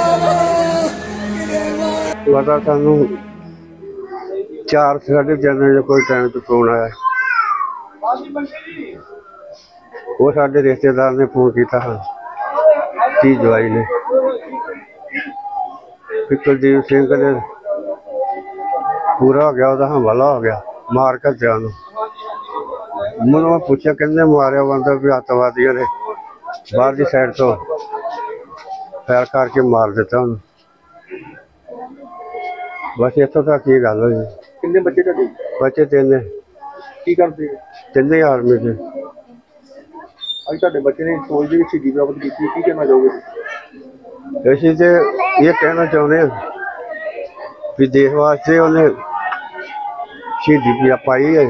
पता सानू 4 साढ़े 3 बजे कोई टाइम तो फोन आया। वो साडे रिश्तेदार ने फोन किया धी जवाई ने कुलदीप सिंह ने पूरा हो गया, वह हमला हो गया, मार कर दिया। मैं पूछा कहते मारिया बंदा भी अतवादियों ने बाहर की साइड तो फैर करके मार दिता उन्हें। बस इतों तक ही गल हुई। कितने बच्चे थे? बच्चे 3 की करते? 3 आर्मी से। अज तुहाडे बच्चे ने फौज दे विच शहीदी प्राप्त की, की कहना चाहोगे? असीं तो ये कहना चाहते हैं भी देश वास्ते उन्हें शहीदी पाई है।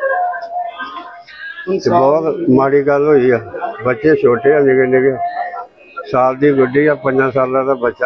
बहुत माड़ी गल हुई है। बच्चे छोटे हैं, निके निके, साल की गुड्डी है, 5 साल का बच्चा।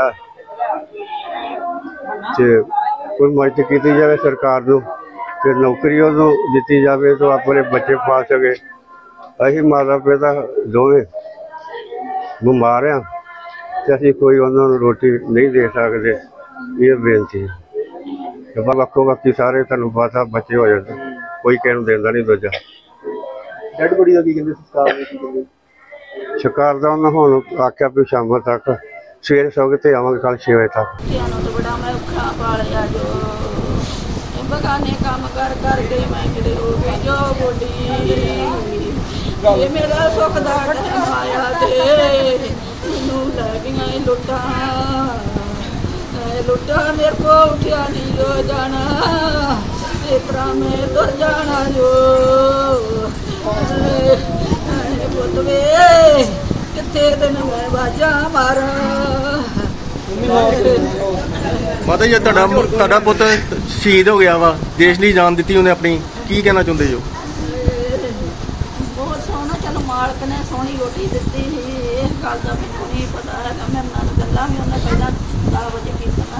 कोई मदद की जाए सरकार को, नौकरी उन्होंने दी जाए तो अपने बच्चे पाल सके। असी माता पिता दोवें बीमार हाँ तो असी कोई उन्होंने रोटी नहीं दे सकते। ये बेनती है। वक्को वक्की सारे तुहानू पता बच्चे हो जाते, कोई कहने देता नहीं दूजा। डेड बॉडी का की कहंदे सरकार ने? सरकार का उन्होंने हुण आख्या भी शाम तक, सवेरे सौ के आवांगे कल 6 बजे तक। बगाने काम कर करके मैं किड़े हो गई जो बोली ये मेरा सुख दा टाइम आया ते मैनू लै गईयां लुट्टा लुट्टा मेरे को उठिया नहीं जो जाना इस तरह मैं तुर जाना जो पुत वे कितने दिन मैं बाजा मारा। माता जी तुहाडा पुत शहीद हो गया वा, देश लिए जान दी उन्हें अपनी, की कहना चाहते हो? बहुत सोहना, चलो मालक ने सोहनी रोटी दी। इस गल का मैनू नहीं पता है। मेरे नाल गल्लां भी उन्हें पहला 10 बजे की मैं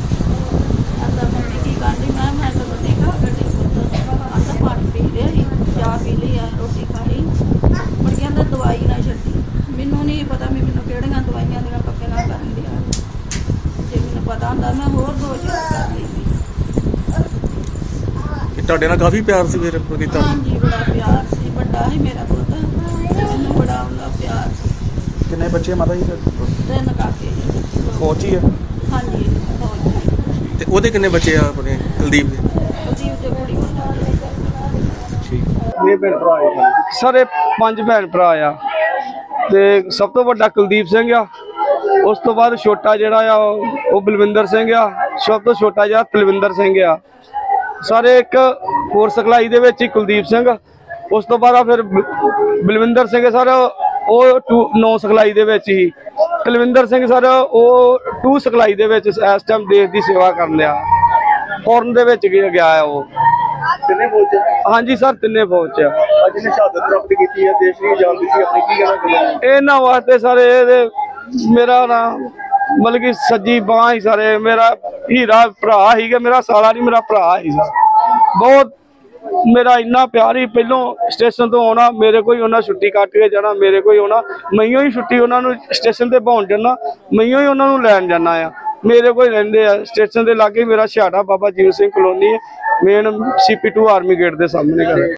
की कहती मैं तो नहीं खा कटी अंदर पानी पी लिया, चाह पी ली है, रोटी खाई, मुड़ के अंदर दवाई ना छड्डी। मैनू नहीं पता मैनू किहड़ियां दवाइयां दियां पक्के ना करन दिया। जे मैनू पता होंदा मैं होर 2 चीज़ करदी। ਤੁਹਾਡੇ ਨਾਲ ਕਾਫੀ ਪਿਆਰ ਸੀ ਫਿਰ ਪ੍ਰਦੀਤਾ? ਹਾਂਜੀ ਬੜਾ ਪਿਆਰ ਸੀ, ਵੱਡਾ ਸੀ ਮੇਰਾ ਪੁੱਤ, ਮੈਨੂੰ ਬੜਾ ਉਹਦਾ ਪਿਆਰ ਸੀ। ਕਿੰਨੇ ਬੱਚੇ ਮਾਤਾ ਜੀ? 3 ਕਾਕੇ। ਫੌਜੀ ਆ? ਹਾਂਜੀ ਫੌਜੀ। ਤੇ ਉਹਦੇ ਕਿੰਨੇ ਬੱਚੇ ਆ ਆਪਣੇ ਕੁਲਦੀਪ ਦੇ? ਕੁਲਦੀਪ ਤੇ ਕੁੜੀ ਮੁੰਡਾ। ਠੀਕ। कितने भैन भरा है? सर 5 भैन भरा आ ते सब तो वड्डा कुलदीप सिंह आ, उस तो बाद छोटा जिहड़ा आ वो बलविंदर सिंह आ, सब तो छोटा जिहा तलविंदर सिंह आ। सारे एक होर सिखलाई दे विच ही कुलदीप सिंह, उस तो बाद फिर बलविंदर सिंह सर वो 9 सिखलाई दे विच ही, तलविंदर सिंह सर वो 2 सिखलाई दे विच इस टाइम देश की सेवा कर लिया, फॉरन दे विच गया है वो। हाँ जी सर, 3 फौज च। जिन्हें शहादत प्राप्त की है, देश की जान दी अपनी, की कहना चाहते? इन्हां वास्ते सर मेरा ना मतलब कि सज्जी बांह ही सारे, मेरा हीरा भरा ही, मेरा साला नहीं, मेरा भरा ही सर। बहुत मेरा इन्ना प्यार ही, पहलों स्टेशन तो आना मेरे को ही उन्हें छुट्टी कट के जाना, मेरे को ही आना, मैं ही छुट्टी उन्होंने स्टेशन से पहुँच जाना, मैं ही उन्होंने लैन जाना आ, मेरे को ही रहिंदे आ। स्टेशन के लागे मेरा छाड़ा बाबा जीवन सिंह कॉलोनी है, मेन CP2 आर्मी गेट के सामने।